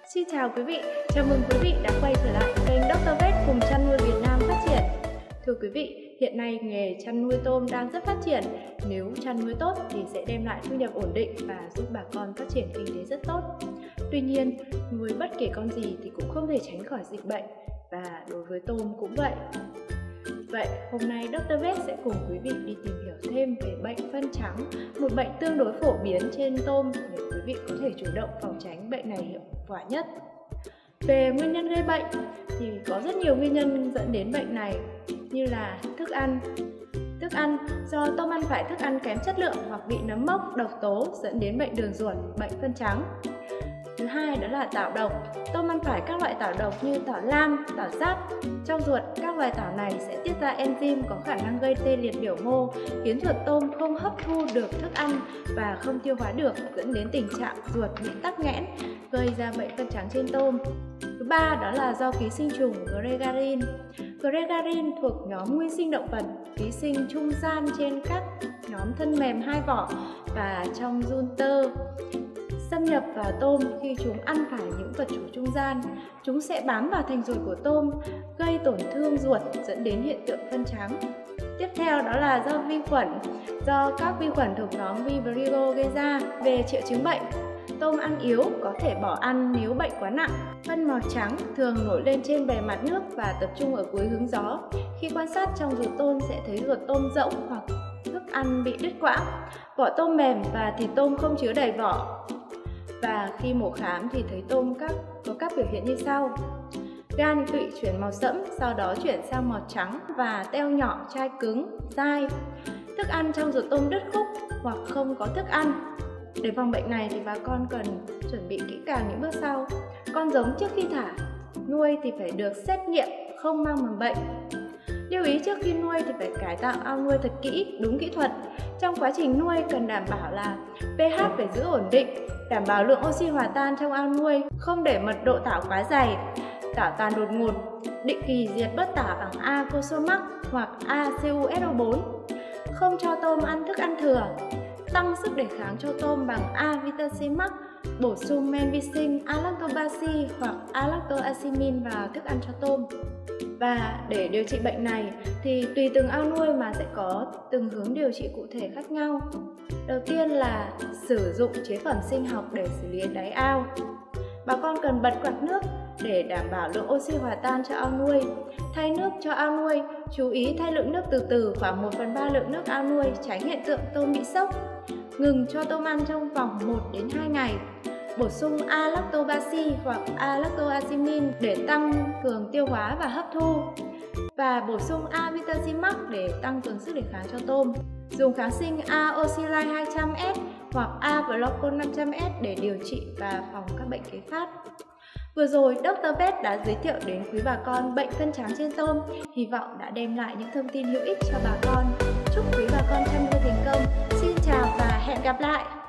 Xin chào quý vị, chào mừng quý vị đã quay trở lại kênh Dr. Vet cùng chăn nuôi Việt Nam phát triển. Thưa quý vị, hiện nay nghề chăn nuôi tôm đang rất phát triển. Nếu chăn nuôi tốt thì sẽ đem lại thu nhập ổn định và giúp bà con phát triển kinh tế rất tốt. Tuy nhiên, nuôi bất kể con gì thì cũng không thể tránh khỏi dịch bệnh, và đối với tôm cũng vậy. Vậy, hôm nay Dr. Vet sẽ cùng quý vị đi tìm hiểu thêm về bệnh phân trắng, một bệnh tương đối phổ biến trên tôm để quý vị có thể chủ động phòng tránh bệnh này hiệu quả nhất. Về nguyên nhân gây bệnh thì có rất nhiều nguyên nhân dẫn đến bệnh này, như là thức ăn. Thức ăn do tôm ăn phải thức ăn kém chất lượng hoặc bị nấm mốc, độc tố dẫn đến bệnh đường ruột, bệnh phân trắng. Thứ hai đó là tảo độc. Tôm ăn phải các loại tảo độc như tảo lam, tảo giáp. Trong ruột, các loài tảo này sẽ tiết ra enzyme có khả năng gây tê liệt biểu mô, khiến ruột tôm không hấp thu được thức ăn và không tiêu hóa được, dẫn đến tình trạng ruột bị tắc nghẽn, gây ra bệnh phân trắng trên tôm. Thứ ba đó là do ký sinh trùng Gregarin. Gregarin thuộc nhóm nguyên sinh động vật, ký sinh trung gian trên các nhóm thân mềm hai vỏ và trong giun tơ. Xâm nhập vào tôm khi chúng ăn phải những vật chủ trung gian, chúng sẽ bám vào thành ruột của tôm, gây tổn thương ruột dẫn đến hiện tượng phân trắng. Tiếp theo đó là do vi khuẩn, do các vi khuẩn thuộc nhóm Vibrio gây ra. Về triệu chứng bệnh, tôm ăn yếu có thể bỏ ăn nếu bệnh quá nặng. Phân màu trắng thường nổi lên trên bề mặt nước và tập trung ở cuối hướng gió. Khi quan sát trong ruột tôm sẽ thấy ruột tôm rỗng hoặc thức ăn bị đứt quãng. Vỏ tôm mềm và thịt tôm không chứa đầy vỏ. Và khi mổ khám thì thấy tôm có các biểu hiện như sau: gan tụy chuyển màu sẫm, sau đó chuyển sang màu trắng và teo nhỏ, chai cứng, dai. Thức ăn trong ruột tôm đứt khúc hoặc không có thức ăn. Để phòng bệnh này thì bà con cần chuẩn bị kỹ càng những bước sau. Con giống trước khi thả nuôi thì phải được xét nghiệm không mang mầm bệnh. Lưu ý trước khi nuôi thì phải cải tạo ao nuôi thật kỹ, đúng kỹ thuật. Trong quá trình nuôi cần đảm bảo là pH phải giữ ổn định, đảm bảo lượng oxy hòa tan trong ao nuôi, không để mật độ tảo quá dày, tảo tàn đột ngột, định kỳ diệt bớt tảo bằng Acosomax hoặc ACUSO4, không cho tôm ăn thức ăn thừa, tăng sức đề kháng cho tôm bằng A-Vitamax, bổ sung men vi sinh Alactobacillus hoặc Alactoacimin vào thức ăn cho tôm. Và để điều trị bệnh này thì tùy từng ao nuôi mà sẽ có từng hướng điều trị cụ thể khác nhau. Đầu tiên là sử dụng chế phẩm sinh học để xử lý đáy ao. Bà con cần bật quạt nước để đảm bảo lượng oxy hòa tan cho ao nuôi. Thay nước cho ao nuôi, chú ý thay lượng nước từ từ, khoảng 1/3 lượng nước ao nuôi, tránh hiện tượng tôm bị sốc. Ngừng cho tôm ăn trong vòng 1 đến 2 ngày. Bổ sung Alactobacillus hoặc Alactoacimin để tăng cường tiêu hóa và hấp thu. Và bổ sung A-Vitamax để tăng cường sức đề kháng cho tôm. Dùng kháng sinh A-Ocilide 200S hoặc A-Blockon 500S để điều trị và phòng các bệnh kế phát. Vừa rồi, Dr. Vet đã giới thiệu đến quý bà con bệnh phân trắng trên tôm, hy vọng đã đem lại những thông tin hữu ích cho bà con. Chúc quý bà con chăn nuôi thành công. Xin chào và hẹn gặp lại!